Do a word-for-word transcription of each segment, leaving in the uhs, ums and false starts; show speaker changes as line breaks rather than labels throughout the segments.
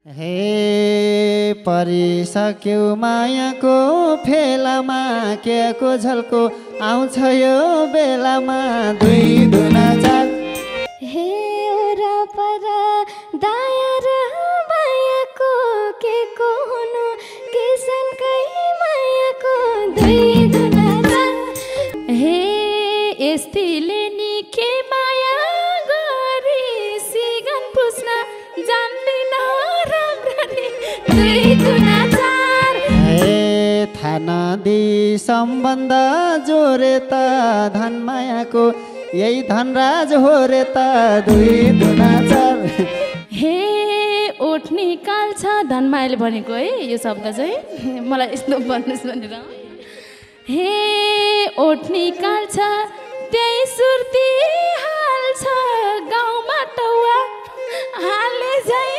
हे परिसक्यो मायाको फेलामा के को झल्को आउँछ यो बेलामा दुई दुना चार।
हे ओरा पर दाया र मायाको के को हुनु किसनकै मायाको दुई दुना चार। हे यस्तिले नि के माया गरी सिगन पुस्न जान्दिन राम्ररी दुई दुना चार।
हे थाना दि सम्बन्ध जोरे त धन मायाको यही धनराज हो रे त दुई दुना चार।
हे ओठ निकाल्छ धनमायाले भनेको है यो शब्द चाहिँ मलाई यस्तो भन्नुहोस् भनेर। हे ओठ निकाल्छ त्यही सुर्ती हाल्छ गाउँमा टौवा हाले झै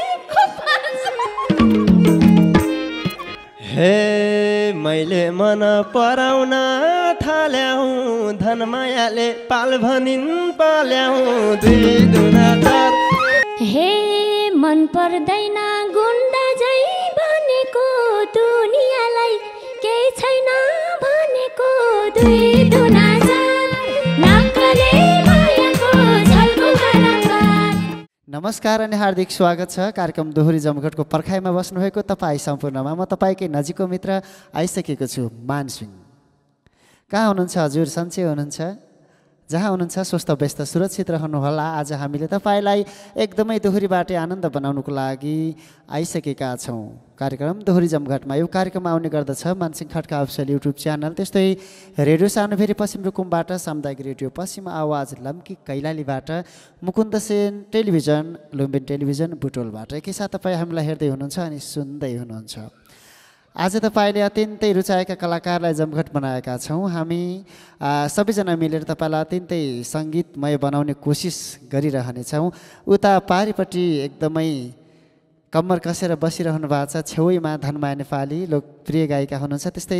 हे मैले मन पराउन थाल्याउँ धनमायाले पाल भनिन् पाल्याउँ दुई दुना चार।
हे मन पर्दैन गुन्डा झै भनेको दुनियाँलाई केही छैन भनेको दुई दुना चार। नक्कले मायाको झल्को बारम्बार।
नमस्कार अनि हार्दिक स्वागत छ कार्यक्रम दोहोरी जमघटको पर्खाइमा बस्नुभएको तपाईँ सम्पूर्णमा। म तपाईँकै नजिकको मित्र आइसकेको छु मानसिंह। कहाँ हुनुहुन्छ हजुर? सन्चै हुनुहुन्छ? जहाँ हुनुहुन्छ स्वस्थ व्यस्त सुरक्षित रहनुहोला। आज हामीले तपाईँलाई एकदमै दोहोरीबाटै आनन्द बनाउनुको लागि आइसकेका छौँ कार्यक्रम दोहोरी जमघटमा। यो कार्यक्रम आउने गर्दछ Mansingh Khadka official YouTube channel, त्यस्तै रेडियो सानोफेरी पश्चिम रुकुमबाट सामुदायिक रेडियो पश्चिम आवाज लम्की कैलालीबाट, मुकुन्द सेन टेलिभिजन लुम्बिनी टेलिभिजन बुटोलबाट। एकैसाथ तपाईँ हामीलाई हेर्दै हुनुहुन्छ अनि सुन्दै हुनुहुन्छ। आज तपाईँले अत्यन्तै रुचाएका कलाकारलाई जमघट बनाएका छौँ हामी सबैजना मिलेर तपाईँलाई अत्यन्तै सङ्गीतमय बनाउने कोसिस गरिरहनेछौँ। उता पारिपट्टि एकदमै कम्मर कसेर बसिरहनु भएको छ छेउमा धनमाया नेपाली लोकप्रिय गायिका हुनुहुन्छ, त्यस्तै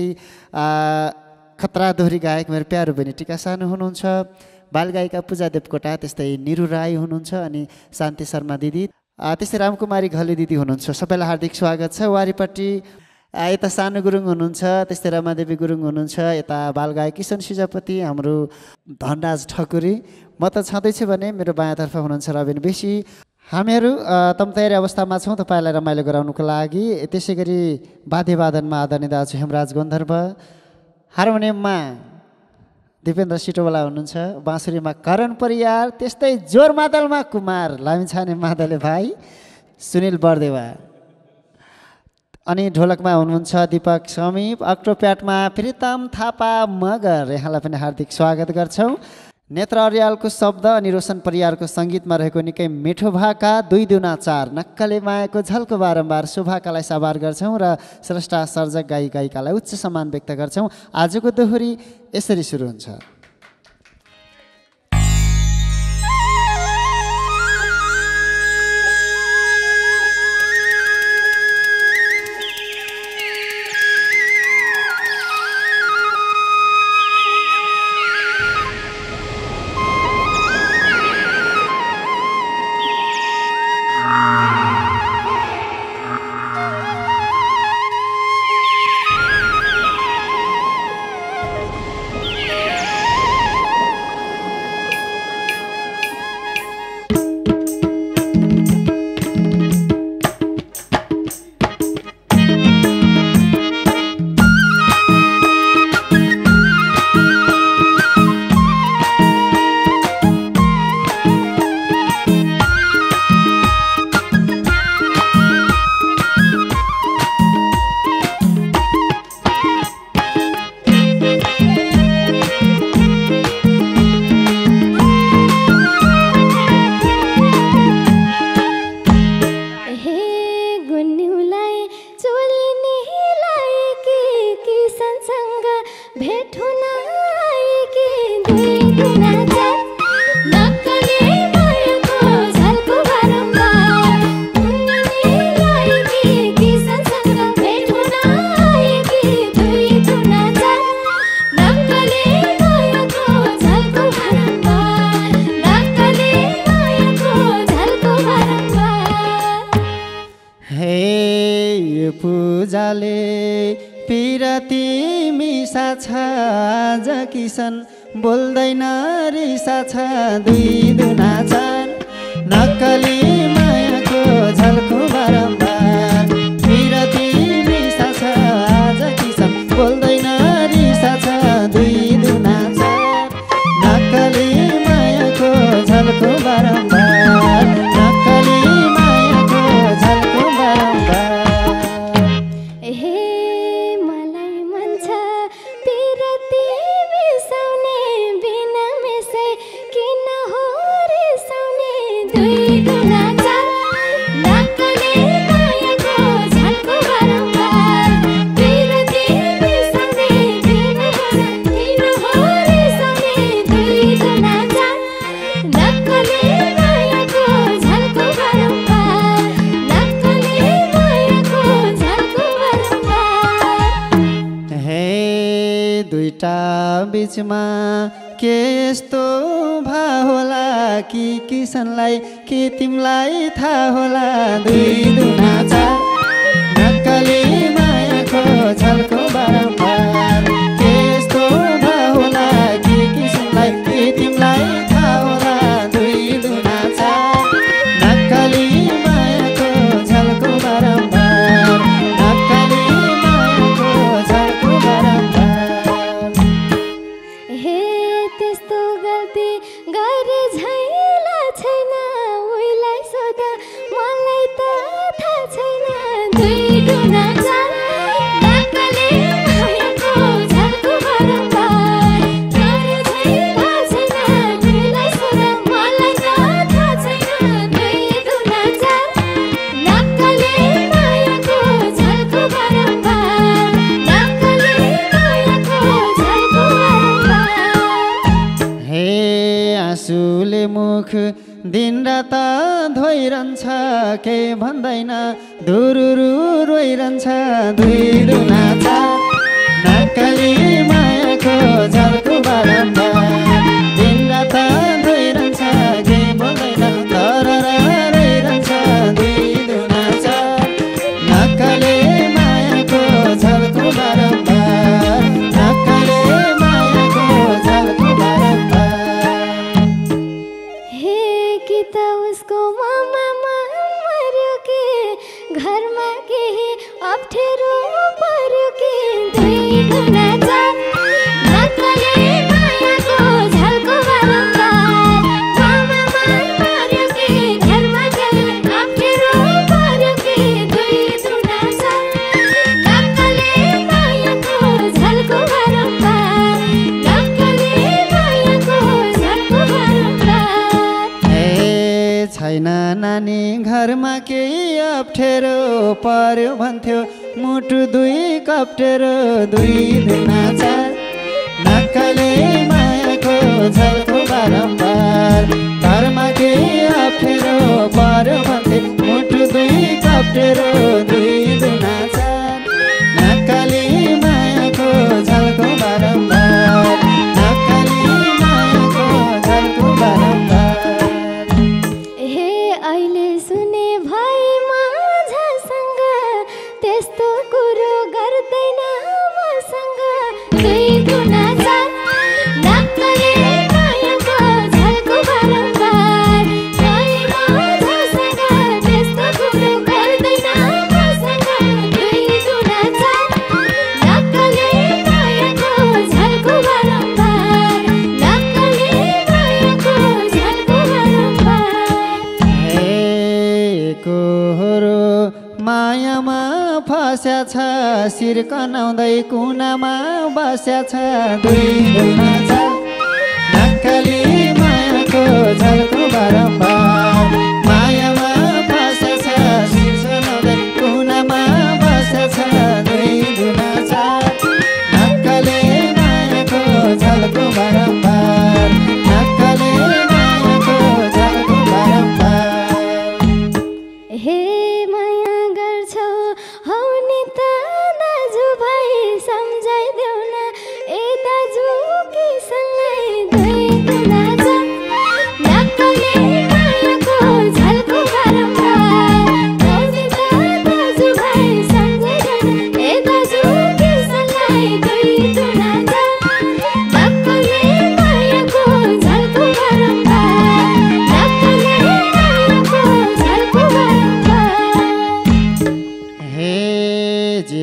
खतरा दोहोरी गायक मेरो प्यारो बहिनी टिका सानु हुनुहुन्छ, बालगायिका पूजा देवकोटा, त्यस्तै निरु राई हुनुहुन्छ अनि शान्ति शर्मा दिदी, त्यस्तै रामकुमारी घले दिदी हुनुहुन्छ। सबैलाई हार्दिक स्वागत छ। वारिपट्टि यता सानु गुरुङ हुनुहुन्छ, त्यस्तै रमादेवी गुरुङ हुनुहुन्छ, यता बालगायक किशन सिजापति, हाम्रो धनराज ठकुरी, म त छँदैछु भने मेरो बायाँतर्फ हुनुहुन्छ रबिन बेसी। हामीहरू तम तयारी अवस्थामा छौँ तपाईँलाई रमाइलो गराउनुको लागि। त्यसै गरी वाद्यवादनमा आदरणीय दाजु हेमराज गन्धर्व, हार्मोनियममा दिपेन्द्र सिटोवाला हुनुहुन्छ, बाँसुरीमा करण परियार, त्यस्तै जोर मादलमा कुमार लामिछाने मादले भाइ सुनिल बर्देवा, अनि ढोलकमा हुनुहुन्छ दीपक समीप, अक्टोप्याटमा प्रितम थापा मगर। यहाँलाई पनि हार्दिक स्वागत गर्छौँ। नेत्र अर्यालको शब्द अनि रोशन परियारको सङ्गीतमा रहेको निकै मिठो भाका दुई दुना चार नक्कले मायाको झल्को बारम्बार शुभाकालाई साबार गर्छौँ र स्रष्टा सर्जक गायी गायिकालाई उच्च सम्मान व्यक्त गर्छौँ। आजको दोहोरी यसरी सुरु हुन्छ। हे यो पूजाले पिरती मिसा छ आज किसन बोल्दैन रिसा छ दुई दुना चार नक्कली मायाको झल्को बारम्बार पिरती मिसा छ आज किसन बोल्दैन रिसा छ दुई दुना चार नक्कली मायाको झल्को बारम्बार नक्कली मायाको झल्को बारम्बार
हे मलाई मन छ पिरती बिसाउने बिना मेसै किन हो रिसाउने दुई दुना चार नक्कली मायाको झल्को बारम्बार पिरती बिसाउने बिना मेसै किन हो रिसाउने दुई दुना चार नक्कली मायाको झल्को बारम्बार नक्कली मायाको झल्को बारम्बार
हे दुईटा बिचमा के यस्तो भा होला कि किसनलाई कि तिमीलाई थाहा होला दुई दुना चार नक्कली मायाको झल्को बारम्बार के यस्तो भा होला कि किसनलाई कि तिमीलाई थाहा होला दुई दुना चार नक्कली मायाको झल्को बारम्बार नक्कली मायाको झल्को बारम्बार
हे त्यस्तो गल्ती गरे झैला छैन उइलाई सोध मलाई त थाहा छैन दुई दुना चार नक्कली मायाको झल्को बारम्बार गरे झैला छैन उइलाई सोध मलाई त थाहा छैन दुई दुना चार नक्कली मायाको झल्को बारम्बार नक्कली मायाको झल्को बारम्बार
हे आँसुले मुख दिनरात धोइरहन्छ केही भन्दैन धुरुरु रोइरहन्छ दुई दुना चार नक्कली मायाको झल्को बारम्बार दिनरात धोइरहन्छ केही भन्दैन तरर रोइरहन्छ दुई दुना चार नक्कली मायाको झल्को बारम्बार नक्कली मायाको झल्को बारम्बार
हे कि त उसको मामा मर्यो कि घरमा केही अप्ठ्यारो पर्यो कि दुई दुना चार नक्कली मायाको झल्को बारम्बार मामा मर्यो कि घरमा केही अप्ठ्यारो पर्यो कि दुई दुना चार नक्कली मायाको झल्को बारम्बार नक्कली मायाको झल्को बारम्बार
हे छैन नानी घरमा केही अप्ठ्यारो पर्यो भन्थ्यो मुटु दुई कप्टेरो दुई दुना चार नक्कली मायाको झल्को बारम्बार घरमा केही अप्ठ्यारो पर्यो भन्थे मुटु दुई कप्टेरो दुई दुना चार नक्कली मायाको झल्को बारम्बार नक्कली मायाको झल्को बारम्बार
हे अहिले सुने भए माझसँग त्यस्तो कुरो गर्दैन मसँग दुई दुना चार नक्कली मायाको झल्को बारम्बार भए माझसँग त्यस्तो कुरो गर्दैन मसँग दुई दुना चार नक्कली मायाको झल्को बारम्बार नक्कली मायाको झल्को बारम्बार
हे कोहरो मायामा फस्या छ शिर कनाउँदै कुनामा बस्या छ दुई दुना चार नक्कली मायाको झल्को बारम्बार मायामा फस्या छ शिर कनाउँदै कुनामा बस्या छ दुई दुना चार नक्कली मायाको झल्को बारम्बार नक्कली मायाको झल्को बारम्बार
हे माया गर्छौ हौ नि त दाजु भाइ सम्झाइदेऊ न ए दाजु किसनलाई दुई दुना चार नक्कली मायाको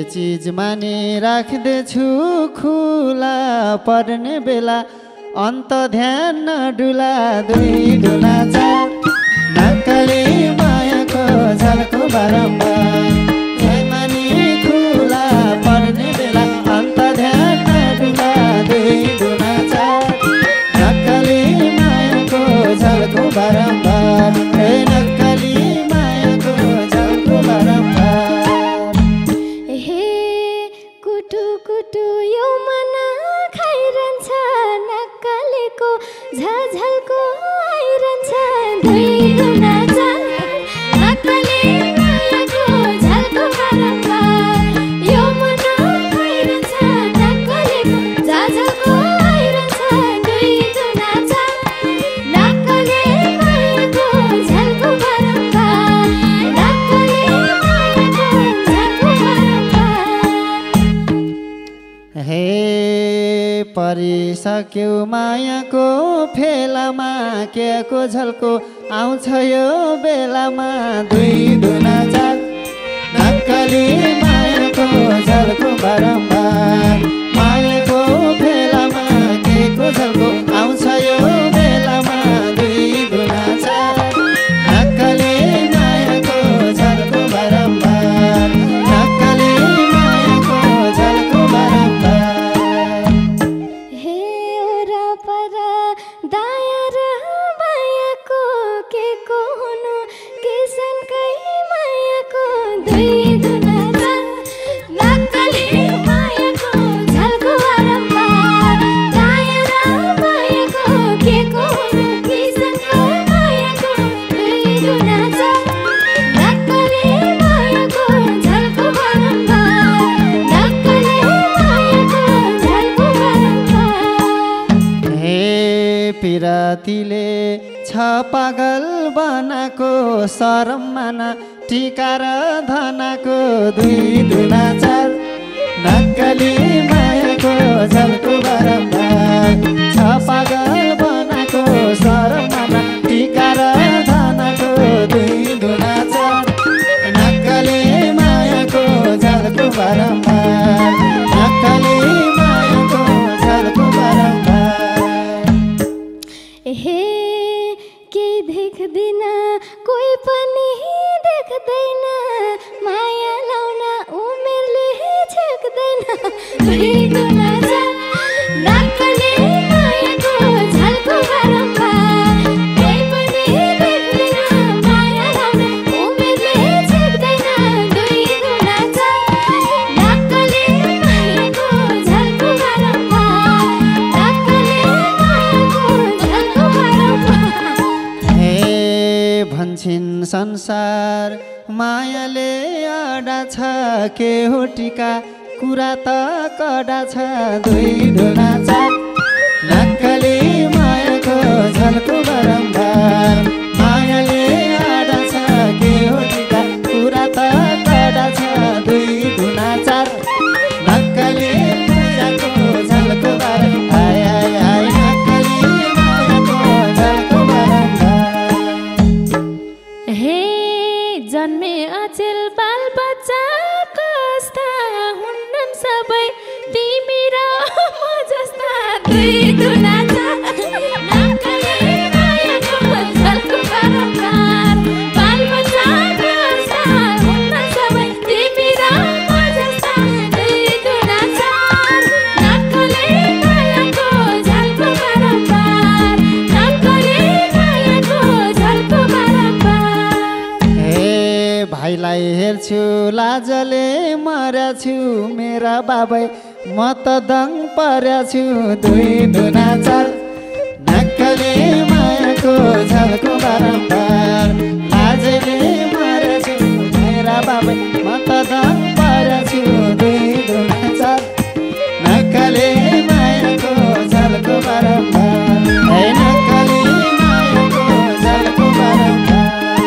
चिज मानि राख्दैछु खुला पर्ने बेला अन्त ध्यान नडुला दुई डुला चार नक्कली मायाको झल्को बारम्बार मानि खुला पर्ने बेला अन्त ध्यान नडुला दुई डुला चार नक्कली मायाको झल्को बारम्बार नक्कली मायाको झल्को बारम्बार
हे कुटु कुटु यो मन खाइरहन्छ नक्कलीको झझल्को आइरहन्छ दुई गुना चार नक्कली मायाको झल्को बारम्बार यो मन खाइरहन्छ नक्कलीको झझल्को आइरहन्छ दुई गुना चार नक्कली मायाको झल्को बारम्बार नक्कली मायाको झल्को बारम्बार
हे परिसक्यो मायाको फेलामा के को झल्को आउँछ यो बेलामा दुई दुना चार नक्कली मायाको झल्को बारम्बार मायाको फेलामा के को झल्को आउँछ यो बेलामा दुई दुना चार नक्कली मायाको झल्को बारम्बार नक्कली मायाको झल्को बारम्बार
हे वरपर दाया र मायाको के को हुनु किसनकै मायाको दुई दुना चार नक्कली मायाको झल्को बारम्बार दाया र मायाको के को हुनु किसनकै मायाको दुई दुना चार नक्कली मायाको झल्को बारम्बार नक्कली मायाको झल्को बारम्बार
हे पिरातीले छ पागल बनाको शरम माना टिका र धनाको दुई दुना चार नक्कली मायाको झल्को बारम्बार छ पागल बनाको शरम माना टिका र धनाको दुई दुना चार नक्कली मायाको झल्को बारम्बार नक्कली मायाको झल्को बारम्बार
हे के देख्दिन कोही पनि देख्दैन माया लाउन उमेरले छेक्दैन दुई गुना चार नक्कली मायाको झल्को बारम्बार कोही पनि देख्दैन माया लाउन उमेरले छेक्दैन दुई गुना चार नक्कली मायाको झल्को बारम्बार नक्कली मायाको झल्को बारम्बार
हे भन्छन् संसार मायाले आडा छ के हो टिका कुरा त कडा छ दुई डुना चार नक्कली मायाको झल्को बारम्बार मायाले आडा छ के हो टिका कुरा त कडा छ दुई डुना चार नक्कली मायाको झल्को बारम्बार आय आय आय नक्कली मायाको झल्को बारम्बार
हे जन्मे अचेल बाल बच्चा कस्ता हुन्नन् सबै तिमी र म जस्ता दुई दुना चार नक्कली मायाको झल्को बारम्बार बाल बच्चा कस्ता हुन्नन् सबै तिमी र म जस्ता दुई दुना चार नक्कली मायाको झल्को बारम्बार नक्कली मायाको झल्को बारम्बार
हे भाइलाई हेर्छु लाजले मर्याछु मेरा बाबै म त दङ पर्याछु दुई दुना चार नक्कली मायाको झल्को बारम्बार लाजले मर्याछु मेरा बाबै म त दङ पर्याछु दुई दुना चार नक्कली मायाको झल्को बारम्बार हे नक्कली मायाको झल्को बारम्बार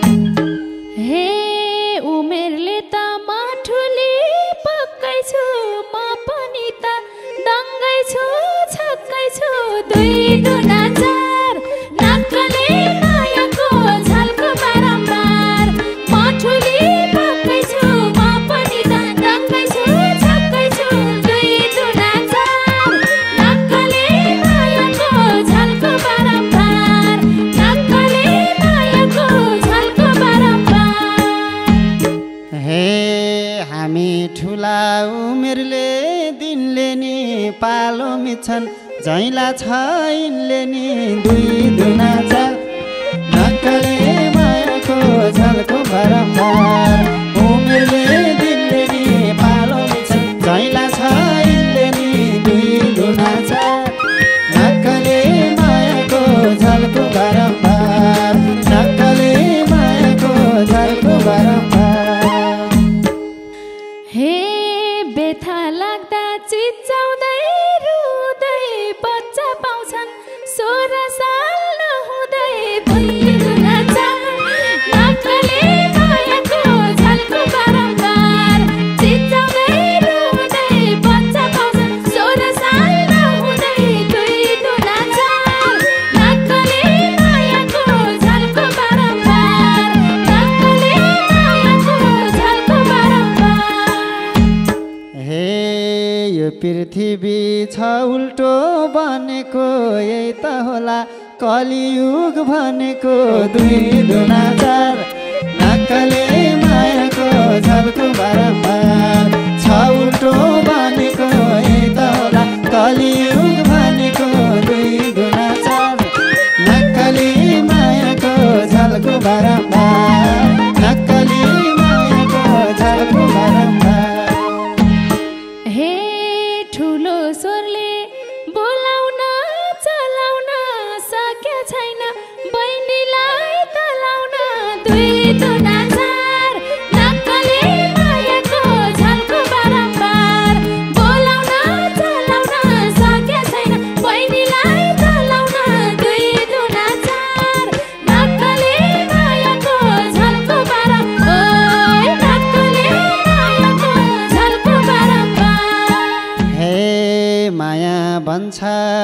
हे उमेरले त माठुली पक्कै छु म पनि त दङ्गै छु छक्कै छु दुई दुना चार नक्कली मायाको झल्को बारम्बार माठुली पक्कै छु म पनि त दङ्गै छु
हामी ठुला उमेरले दिनले नि पालो मिच्छन् झैला छ यिनले नि दुई दुना चार नक्कले मायाको झल्को बारम्बार उमेरले दिनले नि पालो मिच्छन् झैला छ यिनले नि दुई दुना चार नक्कले मायाको झल्को बारम्बार नक्कले मायाको झल्को बारम्बार
हे बेथा लाग्दा चिच्याउँदै रुँदै बच्चा पाउँछन् सोह्र साल नहुँदै दुई दुना चार नक्कले मायाको झल्को बारम्बार चिच्याउँदै रुँदै बच्चा पाउँछन् सोह्र साल नहुँदै दुई दुना चार नक्कले मायाको झल्को बारम्बार नक्कले मायाको झल्को बारम्बार
हे यो पृथ्वी छ उल्टो बनेको यही त होला कलियुग भनेको दुई दुना चार नक्कले मायाको झल्को बारम्बार छ उल्टो बनेको यही त होला कलियुग भनेको दुई दुना चार नक्कले मायाको झल्को बारम्बार नक्कले मायाको झल्को बारम्बार
हे ठुलो स्वरले बोलाउन चलाउन सके छैन बहिनीलाई तलाउन दुई दुना चार नक्कले मायाको झल्को बारम्बार बोलाउन चलाउन सके छैन बहिनीलाई तलाउन दुई दुना चार नक्कले मायाको झल्को बारम्बार नक्कले मायाको झल्को बारम्बार
हे माया भन्छ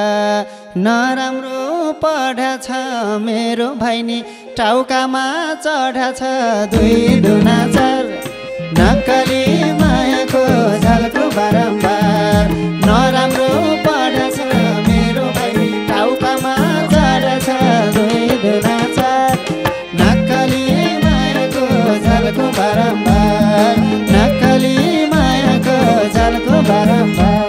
नराम्रो पढाछ मेरो भाइनी टाउकामा चढाछ दुई दुना चार नक्कली मायाको झल्को बारम्बार नराम्रो पढाछ मेरो भाइनी टाउकामा चढाछ दुई दुना चार नक्कली मायाको झल्को बारम्बार नक्कली मायाको झल्को बारम्बार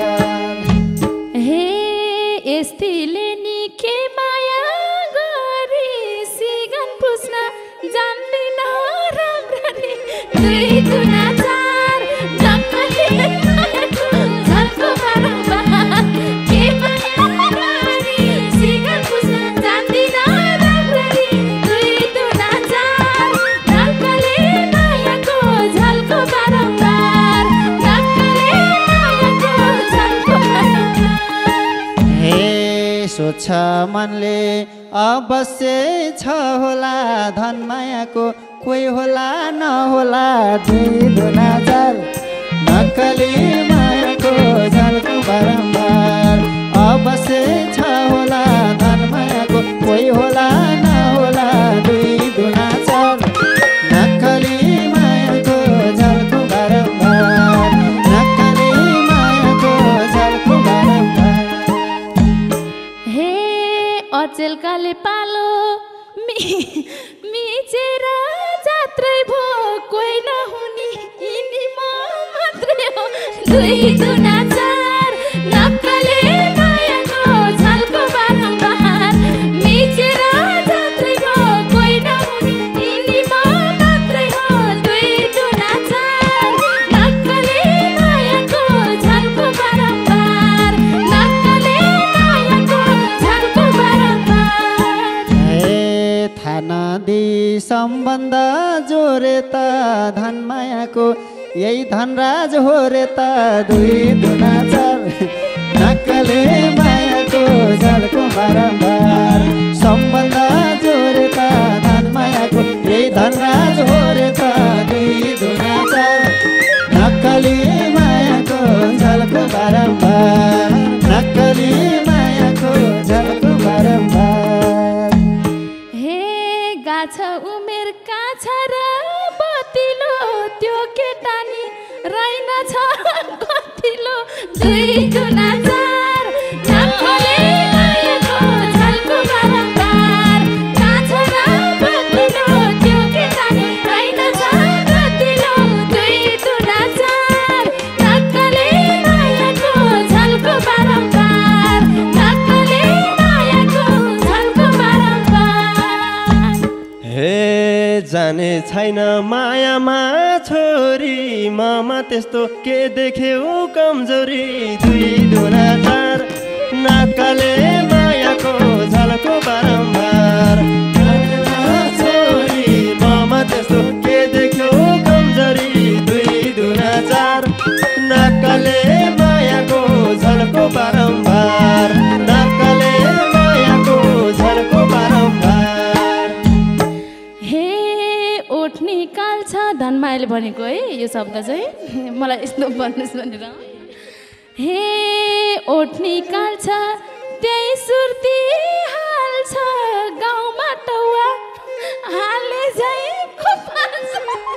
हे यस्तीले नि के माया गरी सिगन पुस्न जान्दिन राम्ररी दुई दुना चार नक्कले मायाको झल्को बारम्बार के माया गरी सिगन पुस्न जान्दिन राम्ररी दुई दुना चार नक्कले मायाको झल्को बारम्बार नक्कले मायाको झल्को बारम्बार
हे सोच्छ मनले अवश्य छ होला धन मायाको कोही होला नहोला दुई दुना चार नक्कली मायाको झल्को बारम्बार अवश्य छ होला धन मायाको कोही होला नहोला दुई दुना चार नक्कली मायाको झल्को बारम्बार नक्कली मायाको झल्को बारम्बार
हे अचेलकाले पालो मि मिचेर जात्रै भो कोही नहुने यिनी म मात्रै हो दुई दुना चार नक्कले मायाको झल्को बारम्बार मिचेर जात्रै भो कोही नहुने यिनी म मात्रै हो दुई दुना चार नक्कले मायाको झल्को बारम्बार नक्कले मायाको झल्को बारम्बार
हे थाहा नदी सम्बन्ध जोरे त धन मायाको यही धनराज हो रे त दुई दुना चार नक्कले मायाको झल्को बारम्बार सम्बन्ध जोरे त धन मायाको यही धनराज हो रे त दुई दुना चार नक्कली मायाको झल्को बारम्बार नक्कली मायाको झल्को बारम्बार
हे गाछ उमेर काछ र बतिलो त्यो केटानी राइन छ कतिलो दुई दुना चार नक्कले मायाको झल्को बारम्बार काछ र बतिलो त्यो केटानी राइन छ कतिलो दुई दुना चार
छैन मायामा छोरी ममा त्यस्तो के देख्यौ कमजोरी दुई दुना चार नाकाले मायाको झलको बारम्बार छोरी ममा त्यस्तो के देख्यौ कमजोरी दुई दुना चार नाकाले मायाको झलको बारम्बार नाकाले मायाको झलको बारम्बार
हे ओठ निकाल्छ धनमायाले भनेको है यो शब्द चाहिँ मलाई यस्तो भन्नुहोस् भनेर हे ओठ निकाल्छ त्यही सुर्ती हाल्छ गाउँमा टौवा हाले झै खुपाल्छ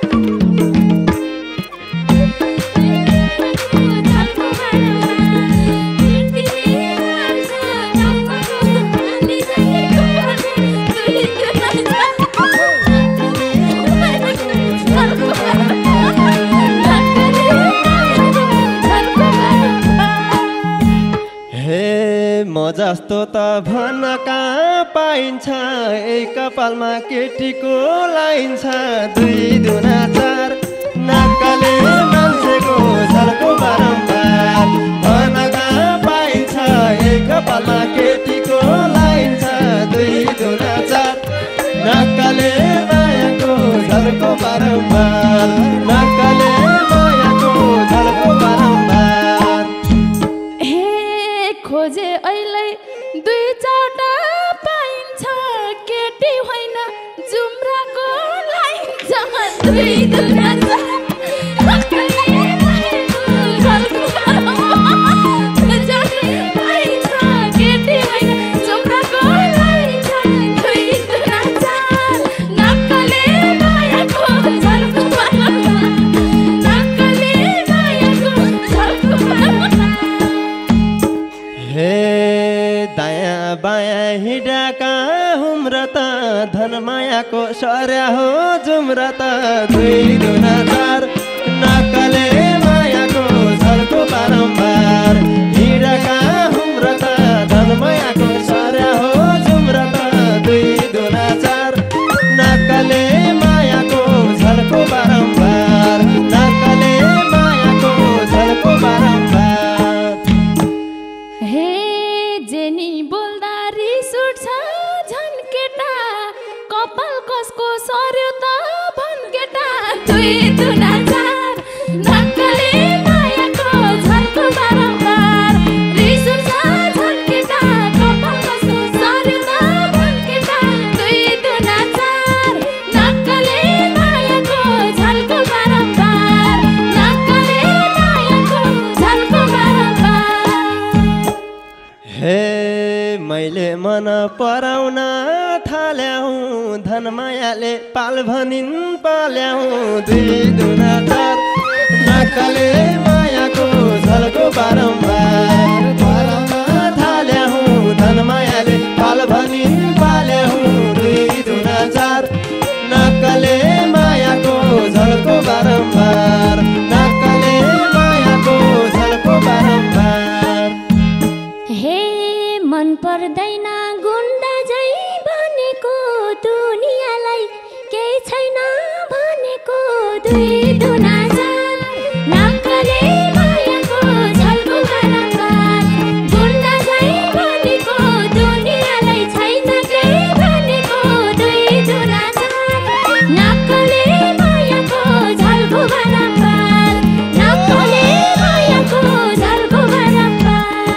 जस्तो त भन्न कहाँ पाइन्छ एक कपालमा केटीको लाइन्छ दुई दुना चार नाकाले मान्छेको झल्को बारम्बार भन्न कहाँ पाइन्छ एक कपालमा केटीको लाइन्छ दुई दुना चार नाकाले मायाको झल्को बारम्बार नाकाले मायाको झल्को बारम्बार
खोजे अहिले दुई चारवटा पाइन्छ केटी होइन जुम्राको लाइन्छ दुई दुना
धनमायाको सर्या हो जुम्रा त दुई दुना चार नाकाले मायाको झल्को बारम्बार हिँडका हुम्रा त धनमायाको सर्या हो जुम्रा त दुई दुना चार नाकाले मायाको झल्को बारम्बार नाकाले मायाको झल्को बारम्बार
हे जेनी बोल्दा रिस उठ्छ झन्केटा कपाल कसको सर्यो त भन्केटा दुई दुना चार नाकाले मायाको झल्को बारम्बार रिस उठ्छ झन्केटा कपाल कसको सर्यो त भन्केटा दुई दुना चार नाकाले मायाको झल्को बारम्बार नाकाले मायाको झल्को बारम्बार
हे मैले मन पराउन थाल्याउ धनमायाले पाल भनिन् पाल्याउ दुई दुना चार नाकाले मायाको झल्को बारम्बार पराउन थाल्याउ धनमायाले पाल भनिन् पाल्याउ दुई दुना चार नाकाले मायाको झल्को बारम्बार नाकाले मायाको झल्को बारम्बार
हे मन पर्दैन गुन्डा झै भनेको दुनियाँलाई केही छैन भनेको दुई दुना चार नाकाले मायाको झल्को बारम्बार गुन्डा झै भनेको दुनियाँलाई छैन केही भनेको दुई दुना चार नाकाले मायाको झल्को बारम्बार नाकाले मायाको झल्को बारम्बार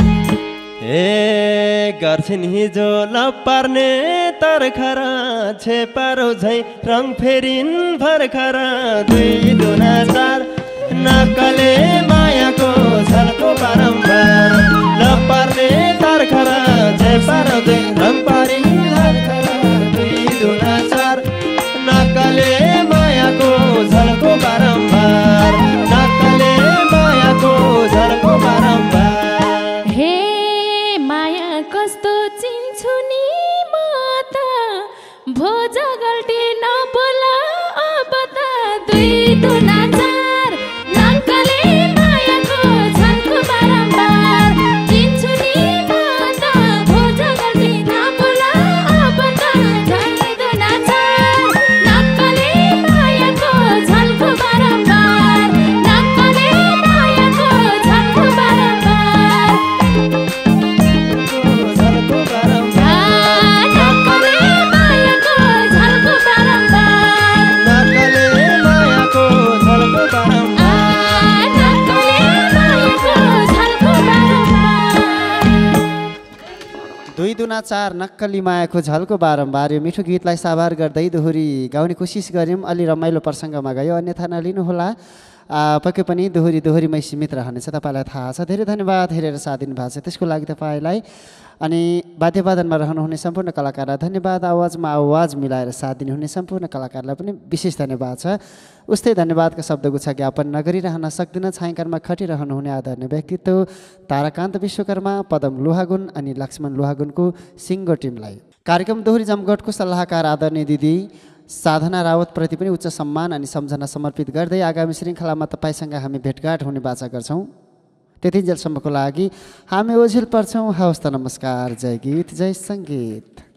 ए गर्छिन् हिजो लपार्ने तर्खर छेपारो झै रङ फेरिन् भर्खर दुई दुना चार नाकाले मायाको झल्को बारम्बार लपार्ने तर्खर छेपारो झै रङ पारिन् भर्खर दुई दुना चार नाकाले मायाको झल्को बारम्बार नाकाले मायाको झल्को बारम्बार
हे माया कस्तो चिन्छु नि म त भोज गल्टी नबोल अब त दुई दुना चार नाकाले मायाको झल्को बारम्बार चिन्छु नि म त भोज गल्टी नबोल अब त दुई दुना चार नाकाले
दुना चार नक्कली मायाको झल्को बारम्बार यो मिठो गीतलाई साभार गर्दै दोहोरी गाउने कोसिस गऱ्यौँ। अलि रमाइलो प्रसङ्गमा गयो, अन्यथा नलिनुहोला। पक्कै पनि दोहोरी दोहोरीमै सीमित रहनेछ, तपाईँलाई थाहा छ। धेरै धन्यवाद हेरेर साथ दिनुभएको छ, त्यसको लागि तपाईँलाई। अनि वाद्यवादनमा रहनुहुने सम्पूर्ण कलाकारलाई धन्यवाद। आवाजमा आवाज मिलाएर साथ दिनुहुने सम्पूर्ण कलाकारलाई पनि विशेष धन्यवाद छ। उस्तै धन्यवादका शब्दगुच्छा ज्ञापन नगरिरहन सक्दिनँ। छायाङ्कनमा खटिरहनुहुने आदरणीय व्यक्तित्व ताराकान्त विश्वकर्मा, पदम लोहागुन अनि लक्ष्मण लोहागुनको सिङ्गो टिमलाई, कार्यक्रम दोहोरी जमघटको सल्लाहकार आदरणीय दिदी साधना रावतप्रति पनि उच्च सम्मान अनि सम्झना समर्पित गर्दै आगामी श्रृङ्खलामा तपाईँसँग हामी भेटघाट हुने बाचा गर्छौँ। त्यतिन्जेलसम्मको लागि हामी ओझेल पर्छौँ। हवस् त, नमस्कार। जय गीत, जय सङ्गीत।